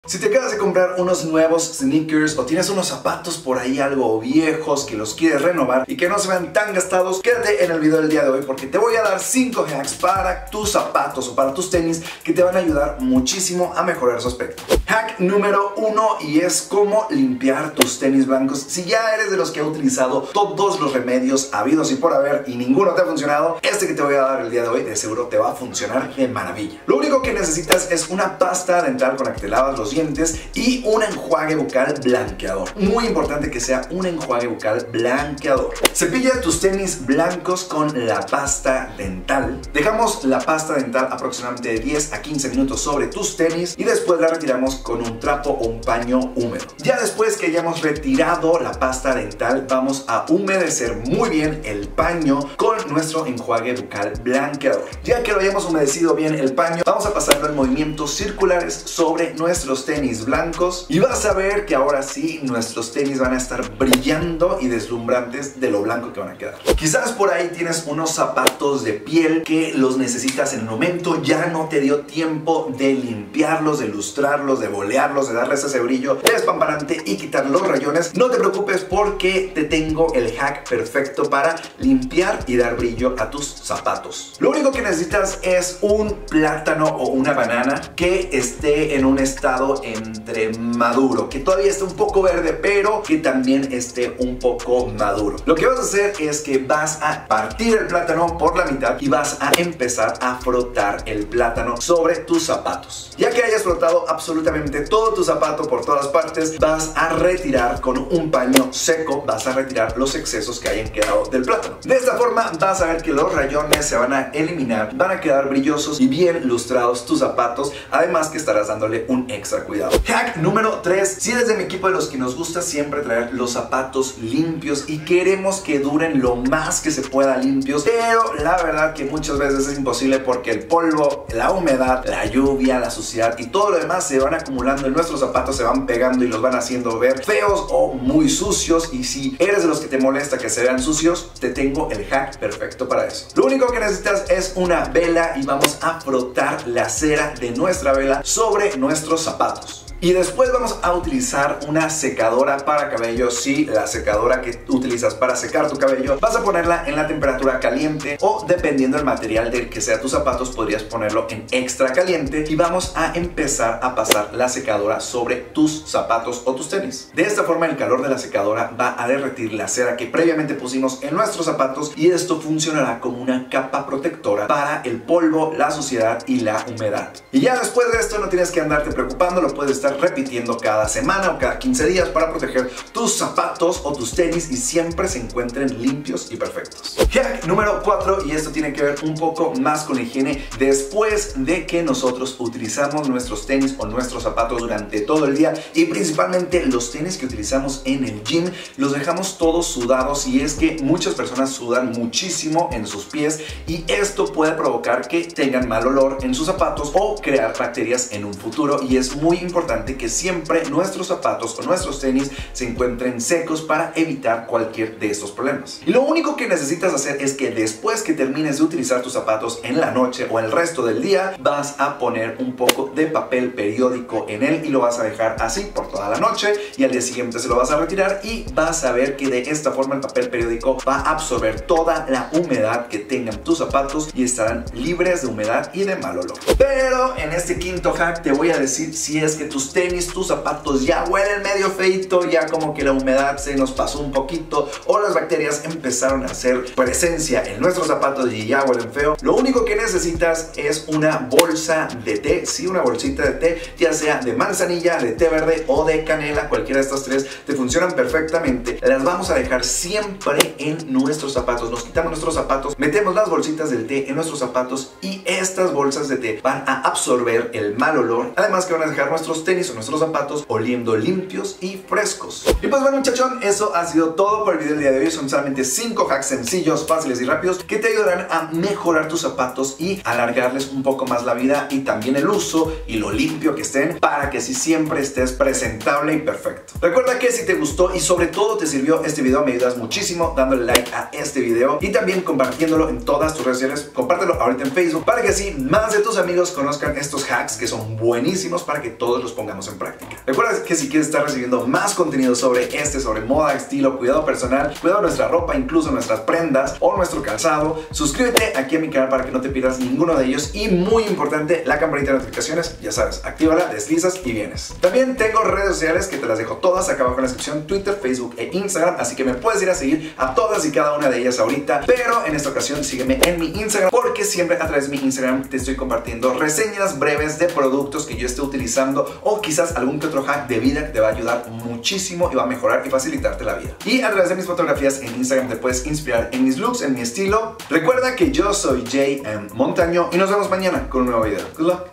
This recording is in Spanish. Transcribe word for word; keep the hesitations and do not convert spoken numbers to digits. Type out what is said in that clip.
Si te acabas de comprar unos nuevos sneakers o tienes unos zapatos por ahí algo viejos que los quieres renovar y que no se vean tan gastados, quédate en el video del día de hoy porque te voy a dar cinco hacks para tus zapatos o para tus tenis que te van a ayudar muchísimo a mejorar su aspecto. Hack número uno, y es cómo limpiar tus tenis blancos. Si ya eres de los que ha utilizado todos los remedios habidos y por haber y ninguno te ha funcionado, este que te voy a dar el día de hoy de seguro te va a funcionar de maravilla. Lo único que necesitas es una pasta dental con la que te lavas los dientes y un enjuague bucal blanqueador. Muy importante que sea un enjuague bucal blanqueador. Cepilla tus tenis blancos con la pasta dental. Dejamos la pasta dental aproximadamente de diez a quince minutos sobre tus tenis y después la retiramos con un trapo o un paño húmedo. Ya después que hayamos retirado la pasta dental, vamos a humedecer muy bien el paño con nuestro enjuague bucal blanqueador. Ya que lo hayamos humedecido bien el paño, vamos a pasarlo en movimientos circulares sobre nuestros tenis blancos y vas a ver que ahora sí nuestros tenis van a estar brillando y deslumbrantes de lo blanco que van a quedar. Quizás por ahí tienes unos zapatos de piel que los necesitas en el momento, ya no te dio tiempo de limpiarlos, de lustrarlos, de bolearlos, de darles ese brillo despampanante y quitar los rayones. No te preocupes porque te tengo el hack perfecto para limpiar y dar brillo a tus zapatos. Lo único que necesitas es un plátano o una banana que esté en un estado entre maduro, que todavía esté un poco verde pero que también esté un poco maduro. Lo que vas a hacer es que vas a partir el plátano por la mitad y vas a empezar a frotar el plátano sobre tus zapatos. Ya que hayas frotado absolutamente todo tu zapato por todas partes, vas a retirar con un paño seco, vas a retirar los excesos que hayan quedado del plátano. De esta forma vas a ver que los rayones se van a eliminar, van a quedar brillosos y bien lustrados tus zapatos, además que estarás dándole un extra cuidado. Hack número tres. Si eres de mi equipo de los que nos gusta siempre traer los zapatos limpios y queremos que duren lo más que se pueda limpios, pero la verdad que muchas veces es imposible porque el polvo, la humedad, la lluvia, la suciedad y todo lo demás se van acumulando en nuestros zapatos, se van pegando y los van haciendo ver feos o muy sucios. Y si eres de los que te molesta que se vean sucios, te tengo el hack perfecto para eso. Lo único que necesitas es una vela y vamos a frotar la cera de nuestra vela sobre nuestros zapatos. Y después vamos a utilizar una secadora para cabello. Si la secadora que utilizas para secar tu cabello, vas a ponerla en la temperatura caliente o dependiendo del material del que sea tus zapatos, podrías ponerlo en extra caliente y vamos a empezar a pasar la secadora sobre tus zapatos o tus tenis. De esta forma el calor de la secadora va a derretir la cera que previamente pusimos en nuestros zapatos y esto funcionará como una capa protectora para el polvo, la suciedad y la humedad. Y ya después de esto no tienes que andarte preocupando, lo puedes estar repitiendo cada semana o cada quince días para proteger tus zapatos o tus tenis y siempre se encuentren limpios y perfectos. Hack número cuatro, y esto tiene que ver un poco más con la higiene. Después de que nosotros utilizamos nuestros tenis o nuestros zapatos durante todo el día y principalmente los tenis que utilizamos en el gym, los dejamos todos sudados y es que muchas personas sudan muchísimo en sus pies y esto puede provocar que tengan mal olor en sus zapatos o crear bacterias en un futuro, y es muy importante que siempre nuestros zapatos o nuestros tenis se encuentren secos para evitar cualquier de estos problemas. Y lo único que necesitas hacer es que después que termines de utilizar tus zapatos en la noche o el resto del día, vas a poner un poco de papel periódico en él y lo vas a dejar así por toda la noche y al día siguiente se lo vas a retirar y vas a ver que de esta forma el papel periódico va a absorber toda la humedad que tengan tus zapatos y estarán libres de humedad y de mal olor. Pero en este quinto hack te voy a decir si es que tus tenis, tus zapatos ya huelen medio feito, ya como que la humedad se nos pasó un poquito o las bacterias empezaron a hacer presencia en nuestros zapatos y ya huelen feo. Lo único que necesitas es una bolsa de té, sí, una bolsita de té, ya sea de manzanilla, de té verde o de canela, cualquiera de estas tres te funcionan perfectamente. Las vamos a dejar siempre en nuestros zapatos. Nos quitamos nuestros zapatos, metemos las bolsitas del té en nuestros zapatos y estas bolsas de té van a absorber el mal olor, además que van a dejar nuestros tenis o nuestros zapatos oliendo limpios y frescos. Y pues bueno, muchachón, eso ha sido todo por el video del día de hoy. Son solamente cinco hacks sencillos, fáciles y rápidos que te ayudarán a mejorar tus zapatos y alargarles un poco más la vida y también el uso y lo limpio que estén para que así siempre estés presentable y perfecto. Recuerda que si te gustó y sobre todo te sirvió este video, me ayudas muchísimo dándole like a este video y también compartiéndolo en todas tus redes sociales. Compártelo ahorita en Facebook para que así más de tus amigos conozcan estos hacks que son buenísimos para que todos los pongan pongamos en práctica. Recuerda que si quieres estar recibiendo más contenido sobre este, sobre moda, estilo, cuidado personal, cuidado de nuestra ropa, incluso nuestras prendas o nuestro calzado, suscríbete aquí a mi canal para que no te pierdas ninguno de ellos. Y muy importante, la campanita de notificaciones, ya sabes, actívala, deslizas y vienes. También tengo redes sociales que te las dejo todas acá abajo en la descripción: Twitter, Facebook e Instagram, así que me puedes ir a seguir a todas y cada una de ellas ahorita, pero en esta ocasión sígueme en mi Instagram, porque siempre a través de mi Instagram te estoy compartiendo reseñas breves de productos que yo esté utilizando, o quizás algún que otro hack de vida que te va a ayudar muchísimo y va a mejorar y facilitarte la vida. Y a través de mis fotografías en Instagram te puedes inspirar en mis looks, en mi estilo. Recuerda que yo soy J M Montaño y nos vemos mañana con un nuevo video. Good luck.